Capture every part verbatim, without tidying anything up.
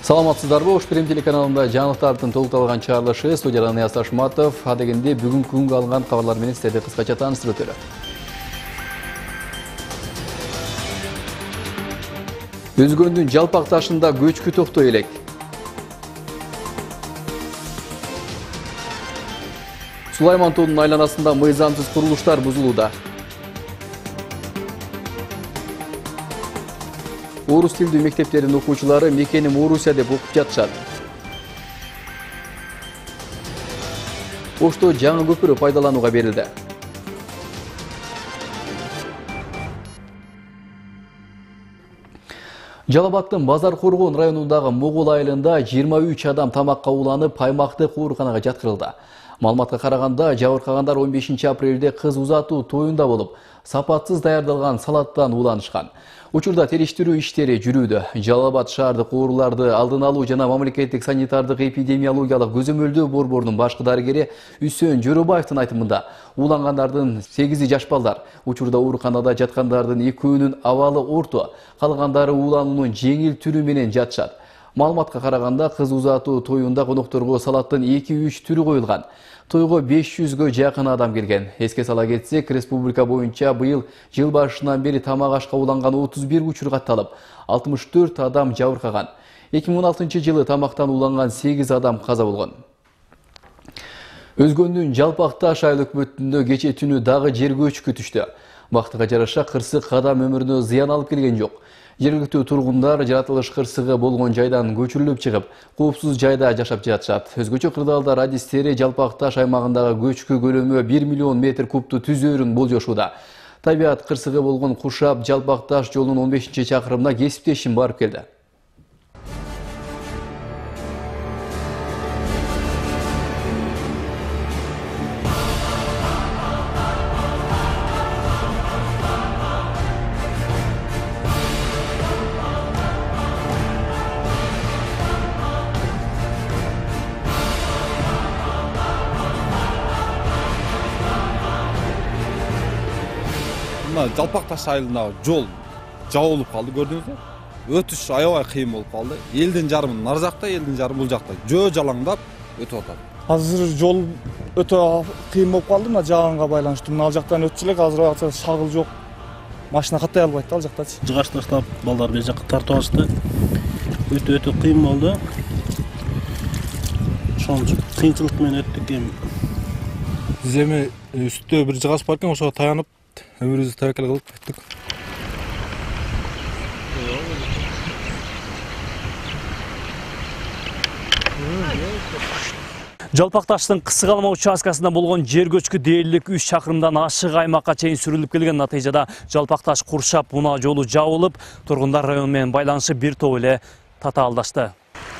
Саламатсыздарбы, Ош Прем телеканалында жаңылыктардын толукталган чыгарылышы, студияда Нияз Ашматов, адегенде бүгүн күнгө алынган кабарлар менен сиздерди кыскача тааныштырып өтөлү. Өзгөндүн жалпак ташында көчкү токтой элек. Сулайман тоонун айланасында мыйзамсыз курулуштар бузулууда. Орус тилдүү мектептердин окуучулары мекеним Орусия деп окуп жатышат. Ошто жаңы көпүрө пайдаланууга берилди. Жалал-Абадтын Базар Коргон районундагы Могул айылында жыйырма үч адам тамакка уланып, аймактык ооруканага жаткырылды. Маалыматка караганда, жабыркагандар он бешинчи апрелде кыз узатуу тоюнда болуп, сапатсыз даярдалган салаттан уланышкан. Учурда териштирүү иштери жүрүүдө. Жалал-Абад шаардык ооруларды алдын алуу жана мамлекеттик санитардык эпидемиологиялык көзөмөлдөө борборунун башкы дарыгери Үсөн Жөрөбаевдин айтымында, улангандардын сегизи жаш балдар. Учурда ооруканада жаткандардын экөөнүн абалы орто, калгандары улануунун жеңил түрү менен жатышат. Маалыматка караганда, кыз узатуу тоюнда конокторго салаттын эки үч түрү коюлган. Тойго беш жүзгө жакын адам келген. Эске сала кетсек, республика боюнча быйыл жыл башынан бери тамак ашка уланган отуз бир учур катталып, алтымыш төрт адам жабыркаган. эки миң он алтынчы жылы тамактан уланган сегиз адам каза болгон. Өзгөндүн жалпак таш айыл өкмөтүндө кече түнү дагы жер көчкү түштү. Бактыга жараша кырсык адам өмүрүнө зыян алып келген жок. Жергиликтүү тургундар жаратылыш кырсыгы болгон жайдан көчүрүлүп чыгып, коопсуз жайда жашап жатышат. Өзгөчө кырдаалдар адистери жалпак таш аймагындагы көчкү көлөмү бир миллион метр кубту түзөөрүн болжошууда. Табиат кырсыгы болгон Кушап жалпак таш жолунун он бешинчи чакырымына кесиптешим барып келди. Жалпак таш айылындагы жол жабылып калды, көрдүңүзбү? Өтүш аябай кыйын болуп калды. Элдин жарымы нар жакта, элдин жарымы бул жакта. Жөө жалаңдап өтүп атат. Азыр жол өтө кыйын болуп калды, мына жаагынга байланыштуу. Мына ал жактан өтчү элек, азыр акча шагыл жок. Машина каттай албайт да ал жактачы. Жыгаш таштап балдар бер жакка тартып алышты. Өтө өтө кыйын болду. Ошон кыйынчылык менен өттүк эми. Биз эми үстү бир жыгаш бар экен, ошого таянып өмүрүбүздү табакал кылып кеттик. Жалпак таштын кысык алма участкасында болгон жер көчкү дээрлик үч чакырымдан ашык аймакка чейин сүрүлүп келген. Натыйжада Жалпак таш Куршап унаа жолу жабылып, тургундар район менен байланышы бир топ эле татаалдашты.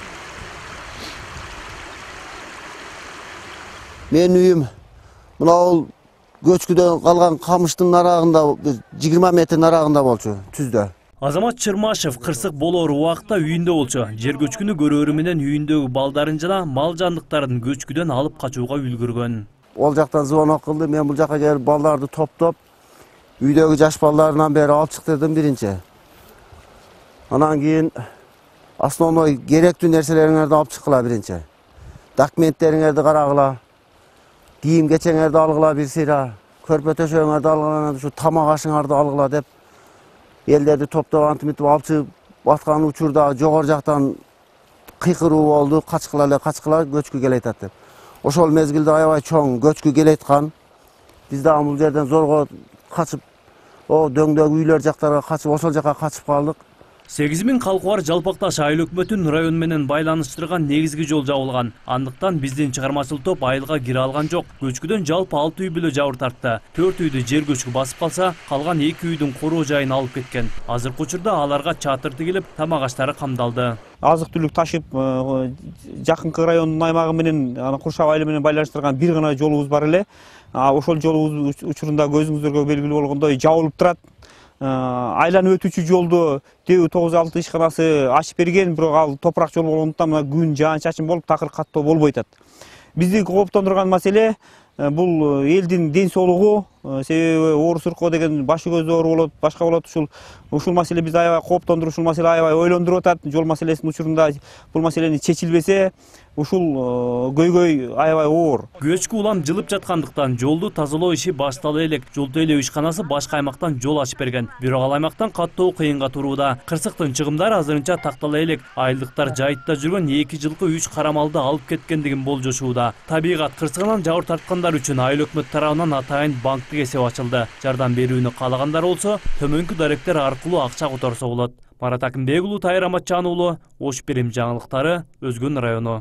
Мен үйүм мына ол көчкүдөн калган камыштын нарагында жыйырма метр нарагында болчу, түздө. Азамат Чырмашев кырсык болоор убакта үйүндө болчу. Жер көчкүнү көрөөрү менен үйүндөгү балдарын жана мал жандыктарын көчкүдөн алып качууга үлгүргөн. Ол жактан звонок кылды, мен бул жакка келип балдарды топтоп, үйдөгү жаш балдарынан бери алып чык дедим биринчи. Анан кийин основной керектүү нерселериңерди алып чыккыла биринчи. Документтериңерди карагыла. Кийим кечеңерди алгыла бир сыйра, көрпө төшөгүңөрдү алгыла, ушу тамак ашыңарды алгыла деп элдерди топтоп антимитип алып чыгып аткан учурда жогору жактан кыйкыруу болду, качкыла эле качкыла көчкү келе атат деп. Ошол мезгилде аябай чоң көчкү келе аткан. Биз дагы бул жерден зорго качып, о дөңдөгү үйлөр жактарга качып, ошол жакка качып калдык. сегиз миң калкы бар Жалпак таш айыл өкмөтүн район менен байланыштырган негизги жол жабылган. Андыктан биздин чыгармачыл топ айылга кире алган жок. Көчкүдөн жалпы алты үй бүлө жабыр тартты. төрт үйдү жер көчкү басып калса, калган эки үйдүн короо жайын алып кеткен. Азыркы учурда аларга чатыр тигилип, тамак аштары камдалды. Азык түлүк ташып, жакынкы райондун аймагы менен, Куршап айылы менен байланыштырган бир гана жолубуз бар эле. Ошол жолубуз учурунда көзүңүздөргө белгилүү болгондой жабылып турат. Айланып өтүүчү жолду Т тогуз алты ишканасы ачып берген, бирок ал топурак жол болгондуктан мына күн жаан чачын болуп такыр каттоо болбой атат. Бизди кооптондурган маселе бул элдин ден соолугу, Себеби оор суркоо деген башы көзү оор болот, башка болот. Ушул ушул маселе бизди аябай кооптондуруп, ушул маселе аябай ойлондуруп атат. Жол маселесинин учурунда бул маселени чечилбесе, ушул көйгөй аябай оор. Көчкү улам жылып жаткандыктан жолду тазалоо иши баштала элек. Жол тейлөө ишканасы башка аймактан жол ачып берген. Бирок ал аймактан каттоо кыйынга турууда. Кырсыктын чыгымдары азырынча тактала элек. Айылдыктар жайытта жүргөн эки жылкы үч карамалды алып кеткендигин болжошууда. Табигат кырсыгынан жабыр тарткандар үчүн айыл өкмөт тарабынан атайын банктык эсеп ачылды. Жардам берүүнү каалагандар болсо, төмөнкү даректер аркылуу акча которсо болот. Марат Акимбек уулу, Тайыр Аматжан уулу, Ош Бирим жаңылыктары, Өзгөн району.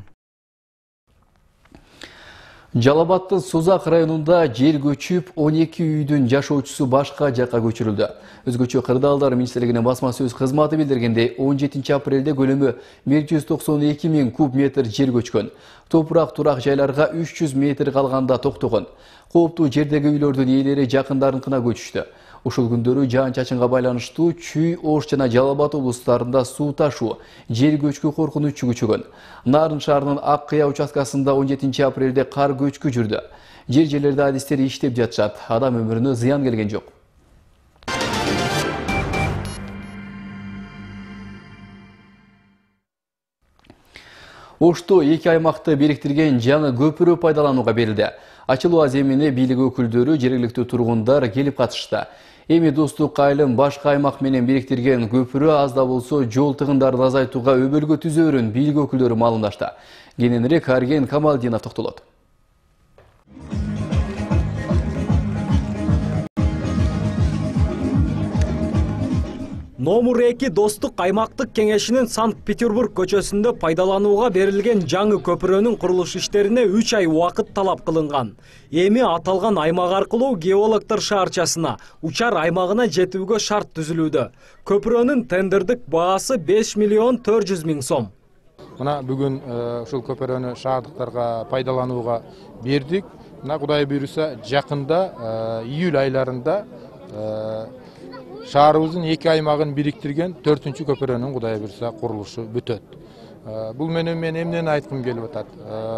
Жалал Абадтын Созак районунда жер көчүп, он эки үйдүн жашоочусу башка жакка көчүрүлдү. Өзгөчө кырдаалдар министрлигинин басма сөз кызматы билдиргендей, он жетинчи апрелде көлөмү бир жүз токсон эки миң куб метр жер көчкөн. Топурак турак жайларга үч жүз метр калганда токтогон. Кооптуу жердеги үйлөрдүн ээлери жакындарынкына көчүштү. Ушул күндөрү жаан-чачынга байланыштуу Чүй, Ош жана Жалал Абад облустарында суу ташуу, жер көчкү коркунучу күчөгөн. Нарын шаарынын Ак Кыя участкасында он жетинчи апрелде кар көчкү жүрдү. Жер жерлерде адистер иштеп жатышат. Адам өмүрүнө зыян келген жок. Ошто эки аймакты бириктирген жаңы көпүрө пайдаланууга берилди. Ачылуу аземине бийлик өкүлдөрү, жергиликтүү тургундар келип катышты. Эми достук айылын башка аймак менен бириктирген көпүрө аз да болсо жол тыгындарын азайтууга өбөлгө түзөөрүн бийлик өкүлдөрү маалымдашты. Кененирээк Арген Камалдинов токтолот. Номер эки достук аймактык кеңешинин Санкт-Петербург көчөсүндө пайдаланууга берилген жаңы көпүрөнүн курулуш иштерине үч ай убакыт талап кылынган. Эми аталган аймак аркылуу геологтор шаарчасына, учар аймагына жетүүгө шарт түзүлүүдө. Көпүрөнүн тендердик баасы беш миллион төрт жүз миң сом. Мына бүгүн ушул көпүрөнү шаардыктарга пайдаланууга бердик. Мына Кудай буйруса жакында июль айларында шаарыбыздын эки аймагын бириктирген төртүнчү көпүрөнүн Кудай буйруса курулушу бүтөт. Бул менен мен эмнени айткым келип атат?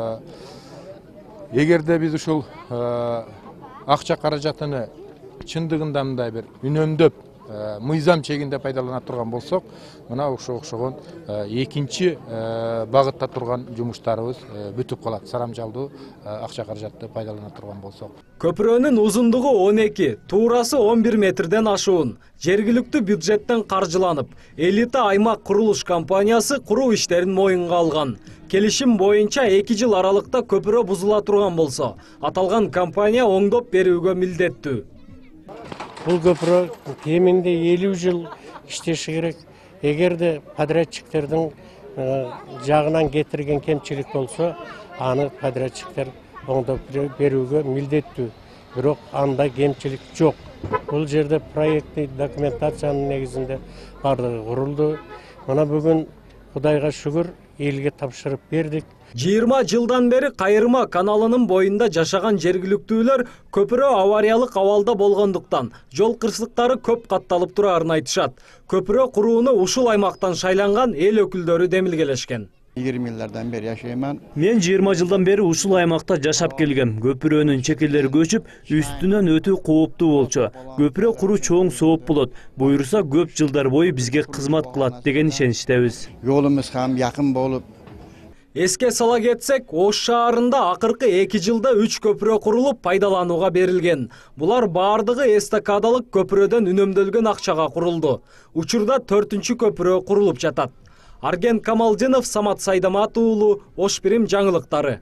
Эгерде биз ушул акча каражатыны чындыгында мындай бир үнөмдөп, мыйзам чегинде пайдалана турган болсок, мына ошо окшогон экинчи багытта турган жумуштарыбыз бүтүп калат. Сарамжалдуу акча каражатты пайдалана турган болсок. Көпүрөнүн узундугу он эки, туурасы он бир метрден ашуун. Жергиликтүү бюджеттен каржыланып, Элита аймак курулуш компаниясы куруу иштерин моюнга алган. Келишим боюнча эки жыл аралыкта көпүрө бузула турган болсо, аталган компания оңдоп берүүгө милдеттүү. Бул көпүрө кеминде элүү жыл иштеши керек. Эгерде подрядчиктердин жагынан кетирген кемчилик болсо, аны подрядчиктер оңдоп берүүгө милдеттүү. Бирок анда кемчилик жок. Бул жерде проекттик документациянын негизинде бардыгы курулду. Мына бүгүн Кудайга шүгүр, элге тапшырып бердик. жыйырма жылдан бери Кайырма каналынын боюнда жашаган жергиликтүүлөр көпүрө авариялык абалда болгондуктан жол кырсыктары көп катталып турарын айтышат. Көпүрө курууну ушул аймактан шайланган эл өкүлдөрү демилгелешкен. yirmi yıllardan beri yaşayman. Мен жыйырма жылдан бери ушул аймакта жашап келгем. Көпүрөнүн чекелери көчүп, үстүнөн өтүү кооптуу болчу. Көпүрө куруу чоң сооп болот. Буйруса көп жылдар бою бизге кызмат кылат деген ишеничтебиз. Yolumuz ham yakın bolup. Эске сала кетсек, Ош шаарында акыркы эки жылда үч көпүрө курулуп пайдаланууга берилген. Булар бардыгы эстакадалык көпүрөдөн үнөмдөлгөн акчага курулду. Учурда төртүнчү көпүрө курулуп жатат. Арген Камалдинов, Самат Сайдамат уулу, Ош Бирим жаңылыктары.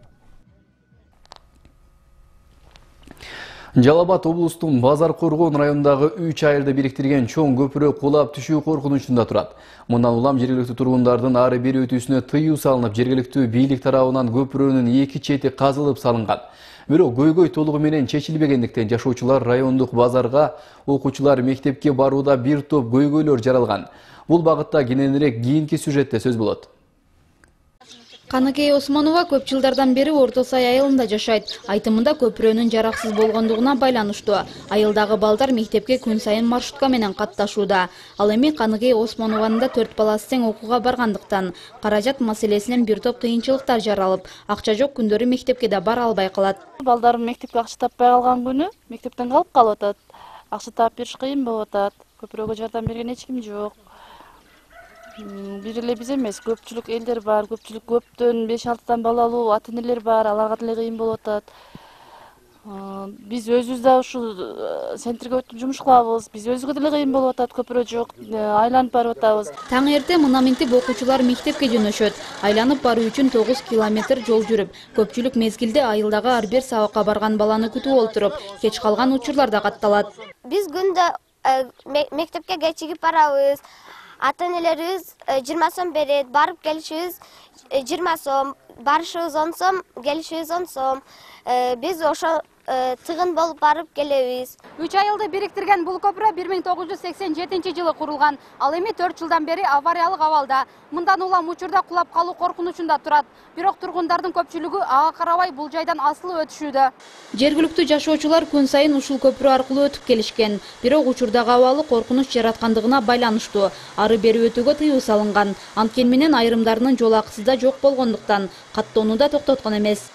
Жалал Абад облустун Базар Коргон районундагы үч айылды бириктирген чоң көпүрө кулап түшүү коркунучунда турат. Мындан улам жергиликтүү тургундардын ары бери өтүүсүнө тыюу салынып, жергиликтүү бийлик тарабынан көпүрөнүн эки чети казылып салынган. Бирок көйгөй толугу менен чечилбегендиктен жашоочулар райондук базарга, окуучулар мектепке барууда бир топ көйгөйлөр жаралган. Бул багытта кененирээк кийинки сюжетте сөз болот. Каныкей Осмонова көп жылдардан бери Орто Сай айылында жашайт. Айтымында көпүрөнүн жараксыз болгондугуна байланыштуу. Айылдагы балдар мектепке күн сайын маршрутка менен катташууда. Ал эми Каныкей Осмонованын да төрт баласы тең окууга баргандыктан каражат маселесинен бир топ кыйынчылыктар жаралып, акча жок күндөрү мектепке да бара албай калат. Балдарым мектепке акча таппай калган күнү мектептен калып калып атат. Акча таап бериш кыйын болуп атат. Көпүрөгө жардам берген эч ким жок. Бир эле биз эмес, көпчүлүк элдер бар, көпчүлүк көптөн беш алтыдан балалуу ата-энелер бар, аларга деле кыйын болуп атат. Биз өзүбүз да ушул центрге өтүп жумуш кылабыз. Биз өзүгө деле кыйын болуп атат, көпүрө жок, айланып барып атабыз. Таң эрте мына минтип окуучулар мектепке жөнөшөт. Айланып баруу үчүн тогуз километр жол жүрүп, көпчүлүк мезгилде айылдагы ар бир сабакка барган баланы күтүп олтуруп, кеч калган учурлар да катталат. Биз күндө мектепке кечигип барабыз. Ата-энелерибиз жыйырма сом берет, барып келишибиз жыйырма сом, барышыбыз он сом, келишибиз он сом. Биз ошо тыгын болуп барып келебиз. Үч айылды бириктирген бул көпүрө бир миң тогуз жүз сексен жетинчи жылы курулган. Ал эми төрт жылдан бери авариялык абалда. Мындан улам учурда кулап калуу коркунучунда турат. Бирок тургундардын көпчүлүгү ага карабай бул жайдан асылып өтүшүүдө. Жергиликтүү жашоочулар күн сайын ушул көпүрө аркылуу өтүп келишкен. Бирок учурдагы абалы коркунуч жараткандыгына байланыштуу. Ары бери өтүүгө тыюу салынган. Анткени менен айрымдарынын жол акысы да жок болгондуктан каттоону да токтоткон эмес.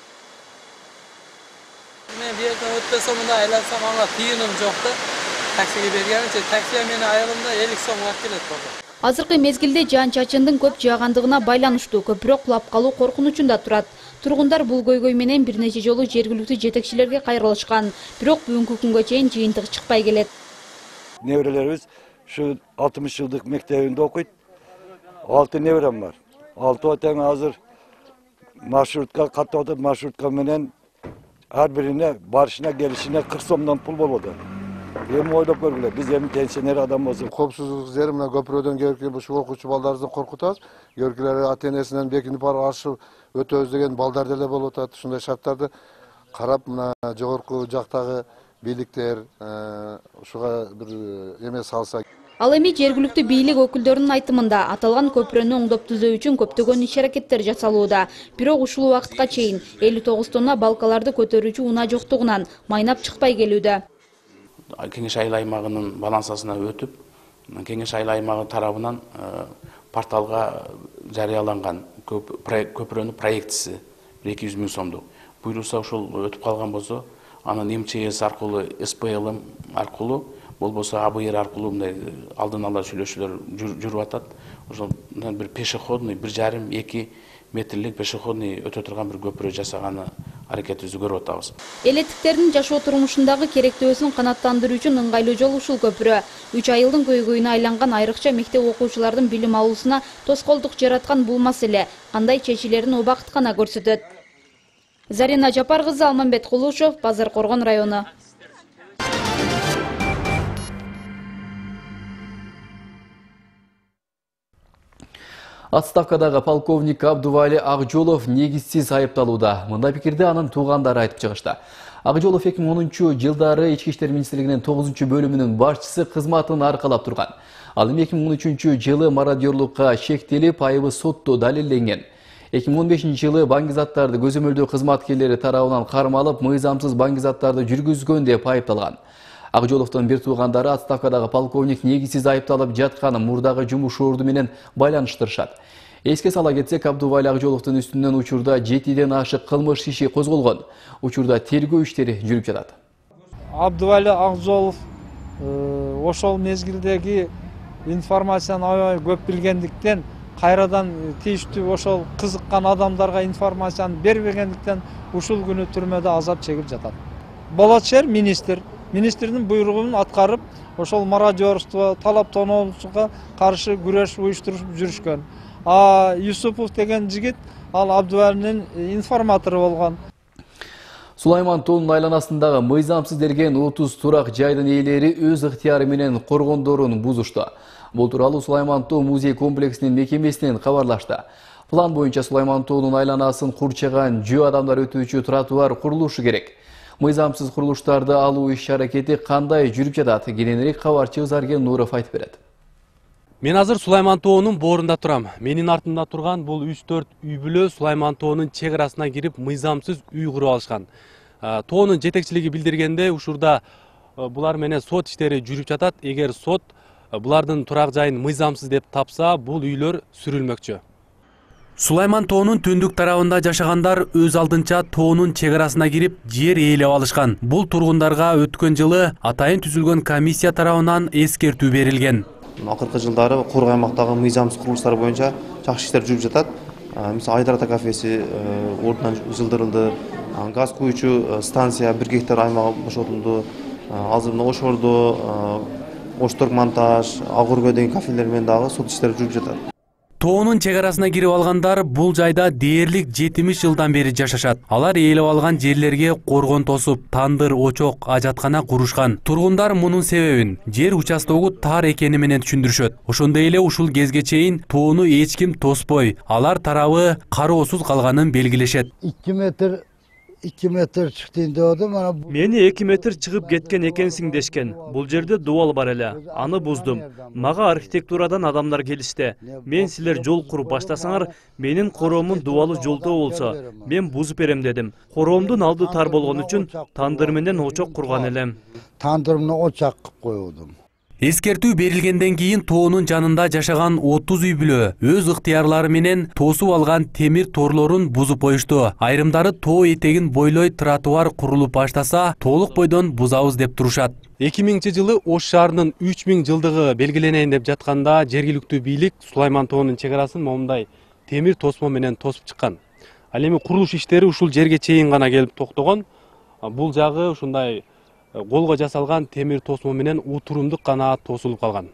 Мен бу жерден өтпөсөм, мындай айлансам ага тыйыным жок да. Таксиге бергенче такси менин айылымда элүү сомго келет болду. Азыркы мезгилде жаан-чачындын көп жаагандыгына байланыштуу көпүрө кулап калуу коркунучунда турат. Тургундар бул көйгөй менен бир нече жолу жергиликтүү жетекчилерге кайрылышкан, бирок бүгүнкү күнгө чейин жыйынтык чыкпай келет. Неберелерибиз ушу алтымыш жылдык мектебинде окуйт. алты неберем бар. Алтоо тең азыр маршрутка каттап атат, маршрутка менен ар бирине барышына келишине кырк сомдон пул болот. Эми ойлоп көргүлө, биз эми пенсионер адам болсок, коопсуздук жери мына көпүрөдөн келип ушул окуучу балдарыбызды коркутабыз. Көргүлөр ата-энесинен бекинип барып ашып өтөбүз деген балдар деле болуп атат. Ушундай шарттарды карап мына жогорку жактагы бийликтер ушуга бир эме салса. Ал эми жергиликтүү бийлик өкүлдөрүнүн айтымында аталган көпүрөнү оңдоп түзөө үчүн көптөгөн иш-аракеттер жасалууда. Бирок ушул убакытка чейин элүү тогуз тонна балкаларды көтөрүүчү унаа жоктугунан майнап чыкпай келүүдө. Кеңеш айыл аймагынын балансасына өтүп, Кеңеш айыл аймагы тарабынан порталга жарыяланган көпүрөнүн проектиси эки жүз миң сомдук. Буйруса ушул өтүп калган болсо, анан эм че эс аркылуу, эс пэ эл аркылуу, болбосо а бэ эр аркылуу мындай алдын ала сүйлөшүүлөр жүрүп атат. Ошондон бир пешеходный, бир жарым эки метрлик пешеходный өтө турган бир көпүрө жасаганы аракетибизди көрүп атабыз. Элеттиктердин жашоо турмушундагы керектөөсүн канааттандыруу үчүн ыңгайлуу жол ушул көпүрө. Үч айылдын көйгөйүнө айланган айрыкча мектеп окуучулардын билим алуусуна тоскоолдук жараткан бул маселе кандай чечилерин убакыт гана көрсөтөт. Зарина Жапар кызы, Алмамбет Кулушев, Базар Коргон району. Отставкадагы полковник Абдували Акжолов негизсиз айыпталууда. Мында пикирде анын туугандары айтып чыгышты. Акжолов эки миң онунчу жылдары Ички иштер министрлигинин тогузунчу бөлүмүнүн башчысы кызматын аркалап турган. Ал эми эки миң он үчүнчү жылы мародёрлукка шектелип, айыбы сотто далилденген. эки миң он бешинчи жылы баңгизаттарды көзөмөлдөө кызматкерлери тарабынан кармалып, мыйзамсыз баңгизаттарды жүргүзгөн деп айыпталган. Акжоловдун бир туугандары отставкадагы полковник негизсиз айыпталып жатканы мурдагы жумуш орду менен байланыштырышат. Эске сала кетсек, Абдували Акжоловдун үстүнөн учурда жетиден ашык кылмыш иши козголгон. Учурда тергөө иштери жүрүп жатат. Абдували Акжолов ошол мезгилдеги информацияны аябай көп билгендиктен, кайрадан тийиштүү ошол кызыккан адамдарга информацияны бербегендиктен ушул күнү түрмөдө азап чегип жатат. Болот шер министр Министрдин буйругун аткарып, ошол мародёрство, талап тоноосуга каршы күрөш уюштуруп жүрүшкөн. А Юсупов деген жигит ал Абдувалинин информатору болгон. Сулайман тоонун айланасындагы мыйзамсыз дерген отуз турак жайдын ээлери өз ыктыяры менен коргондорун бузушту. Бул тууралуу Сулайман тоо музей комплексинин мекемесинен кабарлашты. План боюнча Сулайман тоонун айланасын курчаган жөө адамдар өтүүчү тротуар курулушу керек. Мыйзамсыз курулуштарды алуу иш-аракети кандай жүрүп жатат? Кененирээк кабарчыбыз Арген Нуров айтып берет. Мен азыр Сулайман тоонун боорунда турам. Менин артымда турган бул үч төрт үй бүлө Сулайман тоонун чек арасына кирип мыйзамсыз үй куруп алышкан. Тоонун жетекчилиги билдиргенде ушурда булар менен сот иштери жүрүп жатат. Эгер сот булардын турак жайын мыйзамсыз деп тапса, бул үйлөр сүрүлмөкчү. Сулайман тоонун түндүк тарабында жашагандар өз алдынча тоонун чек арасына кирип жер ээлеп алышкан. Бул тургундарга өткөн жылы атайын түзүлгөн комиссия тарабынан эскертүү берилген. Акыркы жылдары Кургай аймактагы мыйзамсыз курулуштар боюнча жакшы иштер жүрүп жатат. Мисалы Айдар ата кафеси ордунан жылдырылды. Газ куючу станция бир гектар аймагы бошотулду. Азыр мына Ошордо Оштор монтаж, Агургө деген кафелер менен дагы сот иштери жүрүп жатат. Тоонун чек арасына кирип алгандар бул жайда дээрлик жетимиш жылдан бери жашашат. Алар ээлеп алган жерлерге коргон тосуп, тандыр, очок, ажаткана курушкан. Тургундар мунун себебин жер участогу тар экени менен түшүндүрүшөт. Ошондой эле ушул кезге чейин тоону эч ким тоспой, алар тарабы кароосуз калганын белгилешет. iki метр iki метр чыктын деді, мана Мени эки метр чыгып кеткен экенсиң дешкен. Бул жерде дуал бар эле. Аны буздум. Мага архитектурадан адамдар келишти. Мен силер жол куруп баштасаңар, менин короомун дуалы жолтоо болсо, мен бузуп берем дедим. Короомдун алды тар болгон үчүн тандыр менен очок курган элем. Тандыр менен очак коюдум. Эскертүү берилгенден кийин тоонун жанында жашаган отуз үй бүлө өз ыктыярлары менен тосуп алган темир торлорун бузуп коюшту. Айрымдары тоо этегин бойлой тротуар курулуп баштаса, толук бойдон бузабыз деп турушат. эки миңинчи жылы Ош шаарынын үч миң жылдыгы белгиленейин деп жатканда жергиликтүү бийлик Сулайман тоонун чек арасын момундай темир тосмо менен тосуп чыккан. Ал эми курулуш иштери ушул жерге чейин гана келип токтогон. Бул жагы ушундай голго жасалган темир тосмо менен утурумдук гана тосулуп калган.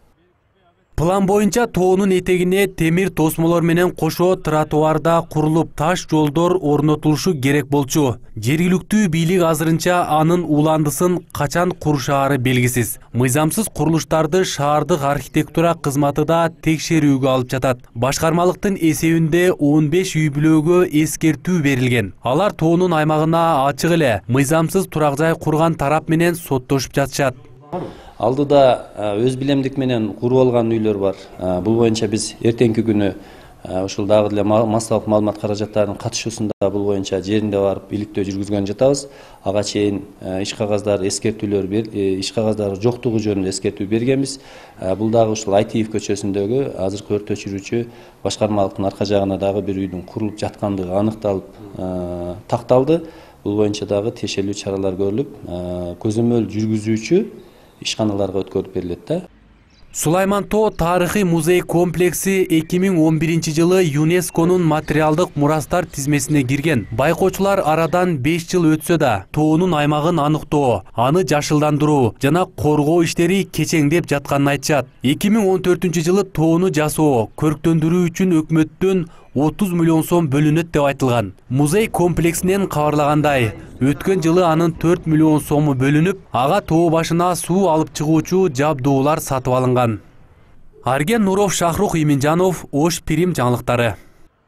План боюнча тоонун этегине темир тосмолор менен кошо тротуарда курулуп таш жолдор орнотулушу керек болчу. Жергиликтүү бийлик азырынча анын уландысын качан курушаары белгисиз. Мыйзамсыз курулуштарды шаардык архитектура кызматы да текшерүүгө алып жатат. Башкармалыктын эсебинде он беш үй бүлөгө эскертүү берилген. Алар тоонун аймагына ачык эле мыйзамсыз турак жай курган тарап менен соттошуп жатышат. Алдыда өз билемдик менен куруп алган үйлөр бар. Бул боюнча биз эртеңки күнү ушул дагы эле массалык маалымат каражаттарынын катышуусунда бул боюнча жеринде барып иликтөө жүргүзгөн жатабыз. Ага чейин иш кагаздар, эскертүүлөр бер, иш кагаздары жоктугу жөнүндө эскертүү бергенбиз. Бул дагы ушул Айтиев көчөсүндөгү азыркы өрт өчүрүүчү башкармалыктын арка жагына дагы бир үйдүн курулуп жаткандыгы аныкталып такталды. Бул боюнча дагы тиешелүү чаралар көрүлүп, көзөмөл жүргүзүүчү ишканаларга өткөрүп берилет да. Сулайман тоо тарыхый музей комплекси эки миң он биринчи жылы ЮНЕСКОнун материалдык мурастар тизмесине кирген. Байкоочулар арадан беш жыл өтсө да тоонун аймагын аныктоо, аны жашылдандыруу жана коргоо иштери кечеңдеп жатканын айтышат. эки миң он төртүнчү жылы тоону жасоо, көрктөндүрүү үчүн өкмөттөн отуз миллион сом бөлүнөт деп айтылган. Музей комплексинен кабарлагандай, өткөн жылы анын төрт миллион сому бөлүнүп, ага тоо башына суу алып чыгуучу жабдуулар сатып алынган. Арген Нуров, Шахрух Иминжанов, Ош Пирим жаңылыктары.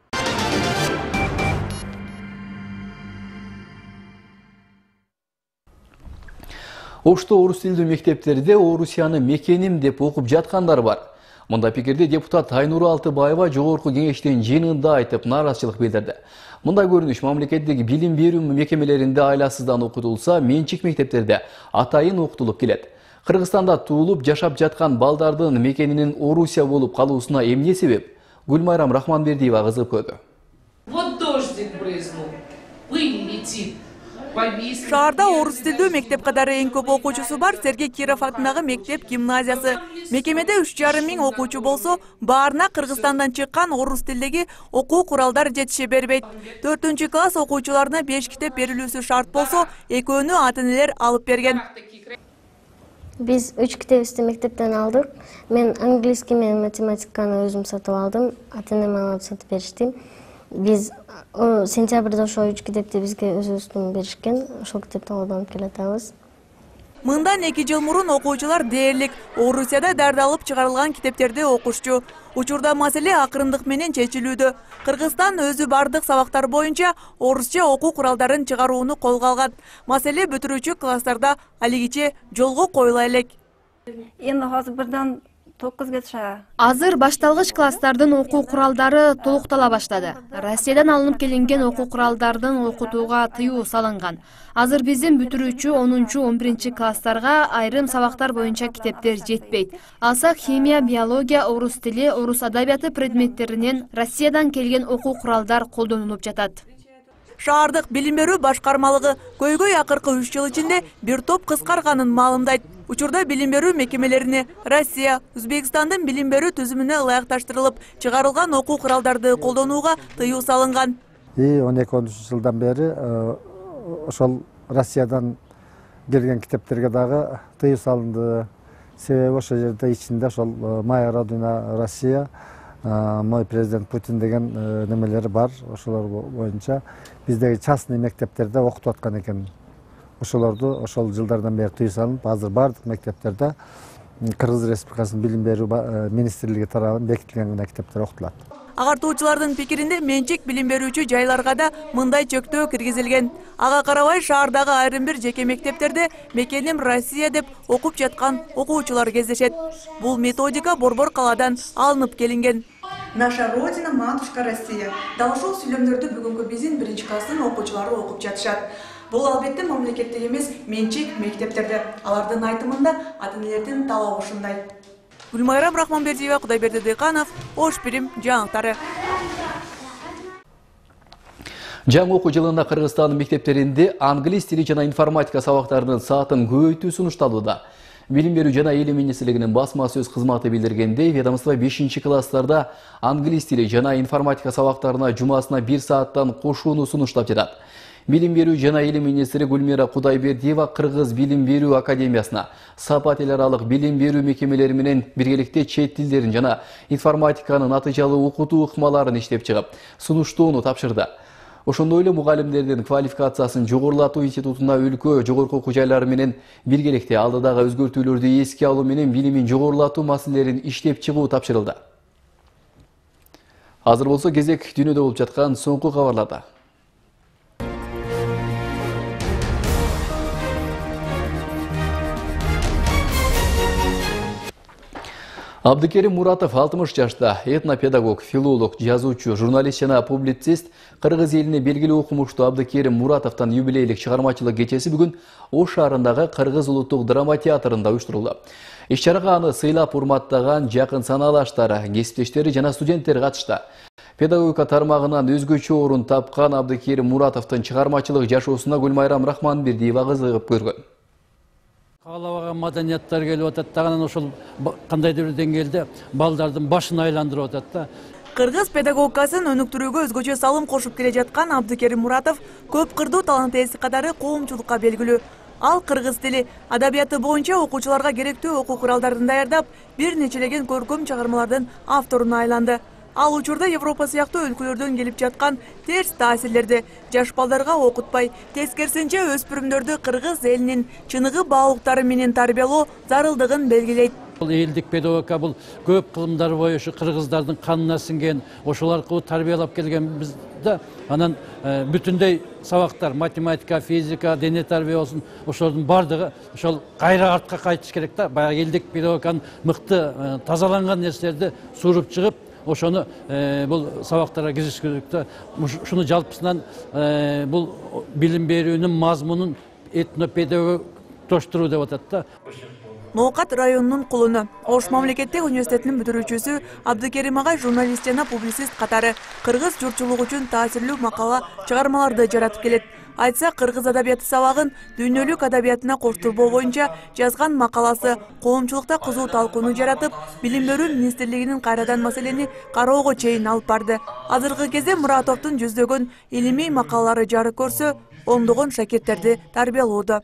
Ошто орус тилдүү мектептерде Орусияны мекеним деп окуп жаткандар бар. Мында пикирди депутат Айнура Алтыбаева жогорку кеңештин жыйынында айтып нааразычылык билдирди. Мындай көрүнүш мамлекеттеги билим берүү мекемелеринде айласыздан окутулса, менчик мектептерде атайын окутулуп келет. Кыргызстанда туулуп жашап жаткан балдардын мекенинин Орусия болуп калуусуна эмне себеп? Гүлмайрам Рахманбердиева кызыгып көрдү. Вот дождик брызнул, пыль летит. Шаарда орус тилдүү мектеп катары эң көп окуучусу бар Сергей Киров атындагы мектеп гимназиясы. Мекемеде үч жарым миң окуучу болсо, баарына Кыргызстандан чыккан орус тилдеги окуу куралдар жетише бербейт. төртүнчү класс окуучуларына беш китеп берилүүсү шарт болсо, экөөнү ата-энелер алып берген. Биз үч китебибизди мектептен алдык. Мен английский менен математиканы өзүм сатып алдым. Ата-энем алып сатып беришти. Биз сентябрда ошо үч китепти бизге өзүбүздүн беришкен. Ошол китепти колдонуп келатабыз. Мындан эки жыл мурун окуучулар дээрлик Орусияда дардалып чыгарылган китептерди окушчу. Учурда маселе акырындык менен чечилүүдө. Кыргызстан өзү бардык сабактар боюнча орусча окуу куралдарын чыгарууну колго алган. Маселе бүтүрүүчү класстарда алигиче жолго коюла элек. Эми азыр бирден тогузгаcha. Азыр башталгыч класстардын окуу куралдары толуктала баштады. Россиядан алынып келинген окуу куралдардын окутууга тыюу салынган. Азыр биздин бүтүрүүчү онунчу он биринчи класстарга айрым сабактар боюнча китептер жетпейт. Алсак химия, биология, орус тили, орус адабияты предметтеринен Россиядан келген окуу куралдар колдонулуп жатат. Шаардык билим берүү башкармалыгы көйгөй акыркы үч жыл ичинде бир топ кыскарганын маалымдайт. Учурда билим берүү мекемелерине Россия, Өзбекстандын билим берүү түзүмүнө ылайыкташтырылып чыгарылган окуу куралдарды колдонууга тыюу салынган. И он экинчи жылдан бери ошол Россиядан келген китептерге дагы тыюу салынды. Себеби ошол жерде ичинде ошол «Моя родина Россия», «Мой президент Путин» деген немелери бар. Ошолор боюнча биздеги частный мектептерде окутуп аткан экен. Ошолорду ошол жылдардан бери тыюу салынып, азыр бардык мектептерде Кыргыз Республикасынын билим берүү министрлиги тарабынан бекитилген мектептер окутулат. Агартуучулардын пикиринде менчик билим берүүчү жайларга да мындай чөктөө киргизилген. Ага карабай шаардагы айрым бир жеке мектептерде мекеним Россия деп окуп жаткан окуучулар кездешет. Бул методика Борбор каладан алынып келинген. Наша родина, матушка Россия. Дал ушул сүйлөмдөрдү бүгүнкү биздин биринчи класстын окуучулары окуп жатышат. Бул албетте мамлекеттик эмес, менчик мектептерде. Алардын айтымында ата-энелердин талабы ушундай. Гүлмайрам Рахманбердиева, Кудайберди Дыйканов, Ош Пирим жаңылыктары. Жаңы окуу жылында Кыргызстандын мектептеринде англис тили жана информатика сабактарынын саатын көбөйтүү сунушталууда. Билим берүү жана элим министрлигинин басма сөз кызматы билдиргендей, ведомство бешинчи класстарда англис тили жана информатика сабактарына жумасына бир сааттан кошууну сунуштап жатат. Билим берүү жана элим министри Гүлмира Кудайбердиева Кыргыз билим берүү академиясына сапат эл аралык билим берүү мекемелери менен биргеликте чет тилдерин жана информатиканын натыйжалуу окутуу ыкмаларын иштеп чыгып, сунуштоону тапшырды. Ошондой эле мугалимдердин квалификациясын жогорулатуу институтуна өлкө жогорку окуу жайлары менен биргеликте алдыдагы өзгөртүүлөрдү эске алуу менен билимин жогорулатуу маселелерин иштеп чыгуу тапшырылды. Азыр болсо кезек дүйнөдө болуп жаткан соңку кабарларда. Абдыкерим Муратов алтымыш жашта, этнопедагог, филолог, жазуучу, журналист жана публицист, Кыргыз элине белгилүү окумуштуу Абдыкерим Муратовдун юбилейлик чыгармачылык кечеси бүгүн Ош шаарындагы Кыргыз улуттук драма театрында уюштурулду. Иш-чарага аны сыйлап урматтаган жакын санаалаштары, кесиптештери жана студенттер катышты. Педагогика тармагынан өзгөчө орун тапкан Абдыкерим Муратовдун чыгармачылык жашоосуна Гүлмайрам Рахманбердиева кызыгып көргөн. Каалабаган маданияттар келип атат, дагы ошол кандайдыр бир деңгээлде балдардын башын айландырып атат да. Кыргыз педагогикасын өнүктүрүүгө өзгөчө салым кошуп келе жаткан Абдыкерим Муратов көп кырдуу талант ээси катары коомчулукка белгилүү. Ал кыргыз тили, адабияты боюнча окуучуларга керектүү окуу куралдарын даярдап, бир нечелеген көркөм чыгармалардын авторуна айланды. Ал учурда Европа сыяктуу өлкөлөрдөн келип жаткан терс таасирлерди жаш балдарга окутпай, тескерисинче өспүрүмдөрдү кыргыз элинин чыныгы баалуулуктары менен тарбиялоо зарылдыгын белгилейт. Бул элдик педагогика бул көп кылымдар бою ушу кыргыздардын канына сиңген, ошол аркылуу тарбиялап келгенбиз да. Анан бүтүндөй сабактар, математика, физика, дене тарбия болсун, ошолордун бардыгы ошол кайра артка кайтыш керек да. Баягы элдик педагогиканын мыкты тазаланган нерселерди сууруп чыгып, ошону бул сабактарга киргизиш керек да. Ушуну жалпысынан бул билим берүүнүн мазмунун этнопедагогтоштуруу деп атат да. Ноокат районунун кулуну, Ош мамлекеттик университетинин бүтүрүүчүсү Абдыкерим агай журналист жана публицист катары кыргыз журтчулугу үчүн таасирлүү макала чыгармаларды жаратып келет. Айтса, кыргыз адабияты сабагын дүйнөлүк адабиятына коштурбоо боюнча жазган макаласы коомчулукта кызуу талкууну жаратып, билим берүү министрлигинин кайрадан маселени кароого чейин алып барды. Азыркы кезде Муратовдун жүздөгөн илимий макалалары жарык көрсө, ондогон шакирттерди тарбиялоодо.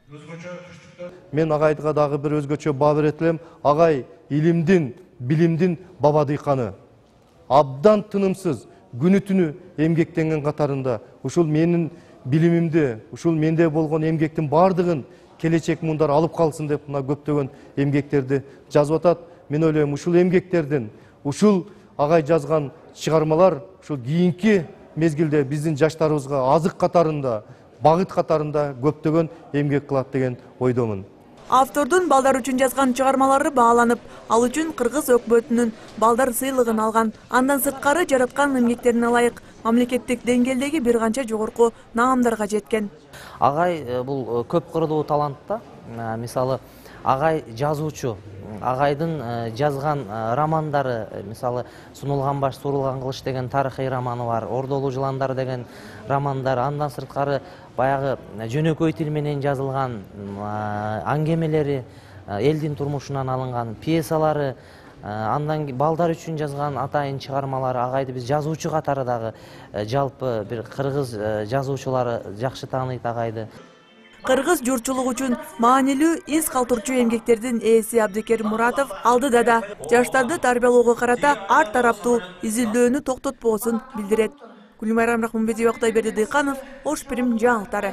Мен агайга дагы бир өзгөчө баа берет элем. Агай илимдин, билимдин баба дыйканы. Абдан тынымсыз, күнү түнү эмгектенген катарында. Ушул менин билимимди, ушул менде болгон эмгектин бардыгын келечек мундар алып калсын деп мына көптөгөн эмгектерди жазып атат. Мен ойлойм, ушул эмгектердин, ушул агай жазган чыгармалар ушул кийинки мезгилде биздин жаштарыбызга азык катарында, багыт катарында көптөгөн эмгек кылат деген ойдомун. Автордун балдар үчүн жазган чыгармалары бааланып, ал үчүн Кыргыз өкмөтүнүн балдар сыйлыгын алган. Андан сырткары жараткан эмгектерине ылайык мамлекеттик деңгээлдеги бир канча жогорку наамдарга жеткен. Агай бул көп кырлуу талантта. Мисалы, агай жазуучу. Агайдын жазган романдары, мисалы, Сунулган баш, Сурулган кылыч деген тарыхый романы бар, Ордолуу жыландар деген романдар, андан сырткары баягы жөнөкөй тил менен жазылган аңгемелери, элдин турмушунан алынган пьесалары, андан балдар үчүн жазган атайын чыгармалары. Агайды биз жазуучу катары дагы жалпы бир кыргыз жазуучулары жакшы тааныйт агайды. Кыргыз журтчулук үчүн маанилүү из калтырчу эмгектердин ээси Абдикерим Муратов алдыда да жаштарды тарбиялоого карата ар тараптуу изилдөөнү токтотпоосун билдирет. Гүлмайрам Рахманбетиева, Кутайберди Дыйканов, Ош Пирим жаңылыктары.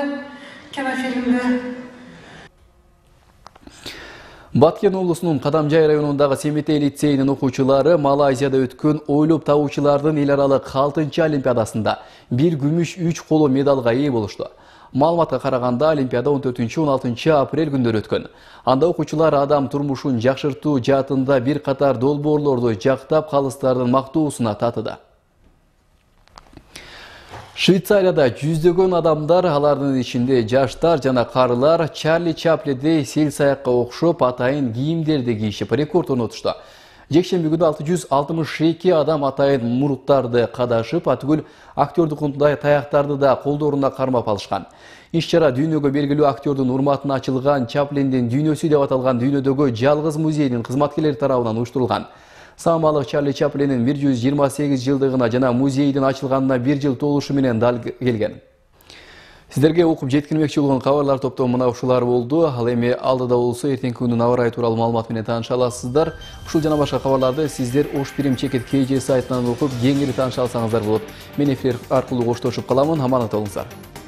Баткен облусунун Кадамжай районундагы Семетей лицейинин окуучулары Малайзияда өткөн ойлоп табуучулардын эл аралык алтынчы олимпиадасында бир күмүш, үч коло медалга ээ болушту. Маалыматка караганда олимпиада он төртүнчү он алтынчы апрель күндөрү өткөн. Анда окуучулар адам турмушун жакшыртуу жаатында бир катар долбоорлорду жактап, калыстардын мактоосуна татыды. Швейцарияда жүздөгөн адамдар, алардын ичинде жаштар жана карылар, Чарли Чаплиндей сел саякка окшоп атайын кийимдерди кийишип рекорд орнотушту. Жекшемби күнү алты жүз алтымыш эки адам атайын муруттарды кадашып, атүгүл актёрдукундай таяктарды да колдоруна кармап алышкан. Иш-чара дүйнөгө белгилүү актёрдун урматына ачылган Чаплиндин дүйнөсү деп аталган дүйнөдөгү жалгыз музейдин кызматкерлери тарабынан уюштурулган. Самалык Чарли Чаплиндин бир жүз жыйырма сегиз жылдыгына жана музейдин ачылганына бир жыл толушу менен дал келген. Сиздерге окуп жеткирмекчи болгон кабарлар топтому мына ушулар болду. Ал эми алдыда болсо эртеңки күнүн аба ырайы тууралуу маалымат менен тааныша аласыздар. Ушул жана башка кабарларды сиздер Ош Пирим Чекит кей же сайтынан окуп кеңири тааныша алсаңыздар болот. Мен эфир аркылуу коштошуп каламын. Аманат болуңуздар.